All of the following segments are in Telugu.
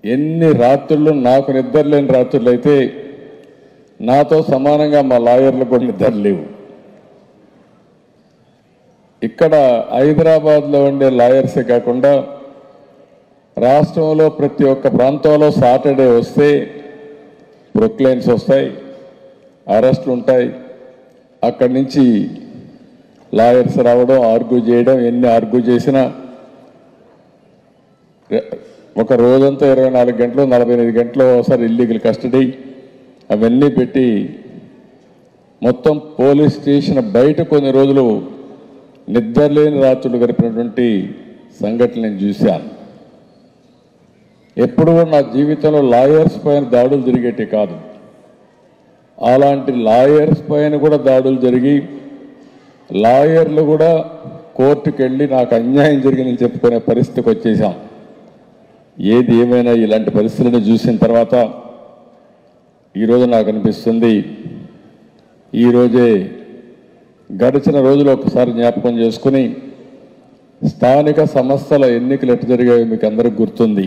ఎన్ని రాత్రులు నాకు నిద్ర లేని రాత్రులు అయితే నాతో సమానంగా మా లాయర్లకు కూడా నిద్ర లేవు. ఇక్కడ హైదరాబాద్లో ఉండే లాయర్సే కాకుండా రాష్ట్రంలో ప్రతి ఒక్క ప్రాంతంలో సాటర్డే వస్తే ప్రొక్లైన్స్ వస్తాయి, అరెస్టులు ఉంటాయి. అక్కడి నుంచి లాయర్స్ రావడం, ఆర్గ్యూ చేయడం, ఎన్ని ఆర్గ్యూ చేసినా ఒక రోజంతా 24 గంటలు 45 గంటలు ఒకసారి ఇల్లీగల్ కస్టడీ అవన్నీ పెట్టి మొత్తం పోలీస్ స్టేషన్ బయట కొన్ని రోజులు నిద్రలేని రాత్రులు గడిపినటువంటి సంఘటన నేను చూశాను. ఎప్పుడు కూడా నా జీవితంలో లాయర్స్ పైన దాడులు జరిగేటి కాదు. అలాంటి లాయర్స్ పైన కూడా దాడులు జరిగి లాయర్లు కూడా కోర్టుకు వెళ్ళి నాకు అన్యాయం జరిగిందని చెప్పుకునే పరిస్థితికి వచ్చేసాం. ఏది ఏమైనా ఇలాంటి పరిస్థితులను చూసిన తర్వాత ఈరోజు నాకు అనిపిస్తుంది, ఈరోజే గడిచిన రోజులు ఒకసారి జ్ఞాపకం చేసుకుని స్థానిక సంస్థల ఎన్నికలు ఎట్టు జరిగాయో మీకు అందరికి గుర్తుంది.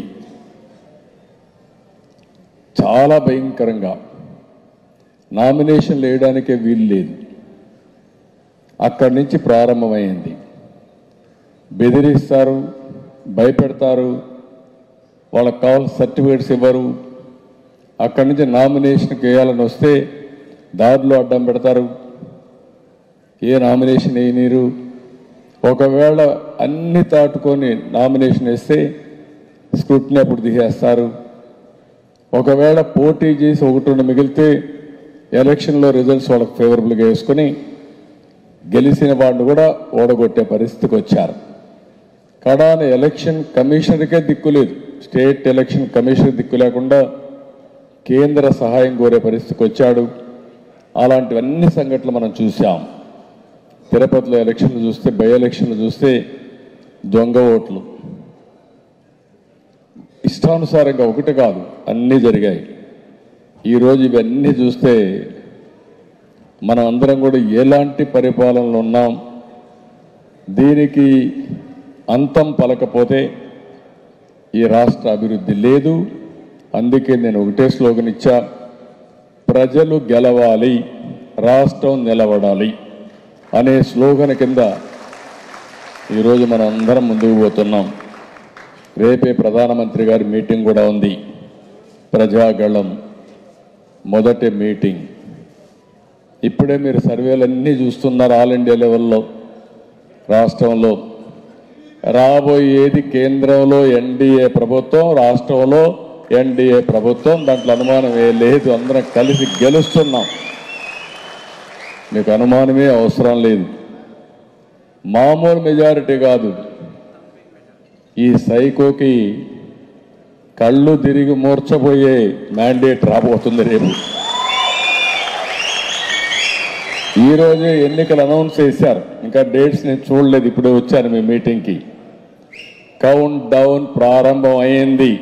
చాలా భయంకరంగా నామినేషన్లు వేయడానికే వీలు లేదు. అక్కడి నుంచి ప్రారంభమైంది. బెదిరిస్తారు, భయపెడతారు, వాళ్ళకి కావాల్సిన సర్టిఫికేట్స్ ఇవ్వరు. అక్కడి నుంచి నామినేషన్కి వేయాలని వస్తే దారిలో అడ్డం పెడతారు, ఏ నామినేషన్ వేయనీరు. ఒకవేళ అన్ని దాటుకొని నామినేషన్ వేస్తే స్క్రూటినీ అప్పుడు తీసేస్తారు. ఒకవేళ పోటీ చేసి 1-2 మిగిలితే ఎలక్షన్లో రిజల్ట్స్ వాళ్ళకి ఫేవరబుల్గా వేసుకొని గెలిచిన వాళ్ళు కూడా ఓడగొట్టే పరిస్థితికి వచ్చారు. కడాన ఎలక్షన్ కమిషనర్కే దిక్కు లేదు, స్టేట్ ఎలక్షన్ కమిషనర్ దిక్కు లేకుండా కేంద్ర సహాయం కోరే పరిస్థితికి వచ్చాడు. అలాంటివన్నీ సంఘటనలు మనం చూసాం. తిరుపతిలో ఎలక్షన్లు చూస్తే, బై ఎలక్షన్లు చూస్తే దొంగ ఓట్లు ఇష్టానుసారంగా ఒకటి కాదు అన్నీ జరిగాయి. ఈరోజు ఇవన్నీ చూస్తే మనం అందరం కూడా ఎలాంటి పరిపాలనలో ఉన్నాం. దీనికి అంతం పలకపోతే ఈ రాష్ట్ర అభివృద్ధి లేదు. అందుకే నేను ఒకటే స్లోగన్ ఇచ్చా, ప్రజలు గెలవాలి, రాష్ట్రం నిలబడాలి అనే స్లోగన్ కింద ఈరోజు మనం అందరం ముందుకు పోతున్నాం. రేపే ప్రధానమంత్రి గారి మీటింగ్ కూడా ఉంది. ప్రజాగళం మొదటి మీటింగ్. ఇప్పుడే మీరు సర్వేలన్నీ చూస్తున్నారు. ఆల్ ఇండియా లెవెల్లో రాష్ట్రంలో రాబోయేది కేంద్రంలో ఎన్డీఏ ప్రభుత్వం, రాష్ట్రంలో ఎన్డీఏ ప్రభుత్వం. దాంట్లో అనుమానమే లేదు. అందరం కలిసి గెలుస్తున్నాం. మీకు అనుమానమే అవసరం లేదు. మామూలు మెజారిటీ కాదు. ఈ సైకోకి కళ్ళు తిరిగి మూర్చబోయే మ్యాండేట్ రాబోతుంది రేపు. ఈరోజే ఎన్నికలు అనౌన్స్ చేశారు. ఇంకా డేట్స్ నేను చూడలేదు, ఇప్పుడే వచ్చాను మీ మీటింగ్కి. కౌంట్ డౌన్ ప్రారంభం అయింది.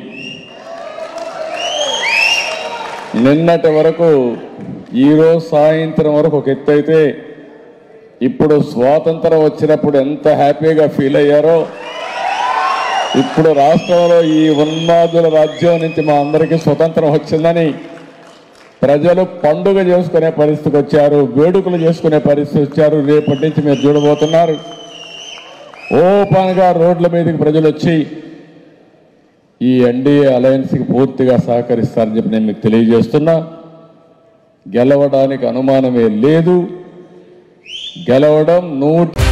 నిన్నటి వరకు, ఈరోజు సాయంత్రం వరకు ఒక ఎత్తు అయితే, ఇప్పుడు స్వాతంత్రం వచ్చినప్పుడు ఎంత హ్యాపీగా ఫీల్ అయ్యారో, ఇప్పుడు రాష్ట్రంలో ఈ ఉన్మాదుల రాజ్యం నుంచి మా అందరికీ స్వతంత్రం వచ్చిందని ప్రజలు పండుగ చేసుకునే పరిస్థితికి వచ్చారు, వేడుకలు చేసుకునే పరిస్థితి వచ్చారు. రేపటి నుంచి మీరు చూడబోతున్నారు ఓపెన్గా రోడ్ల మీదకి ప్రజలు వచ్చి ఈ ఎన్డీఏ అలయన్స్కి పూర్తిగా సహకరిస్తారని చెప్పి నేను మీకు తెలియజేస్తున్నా. గెలవడానికి అనుమానమే లేదు. గెలవడం 100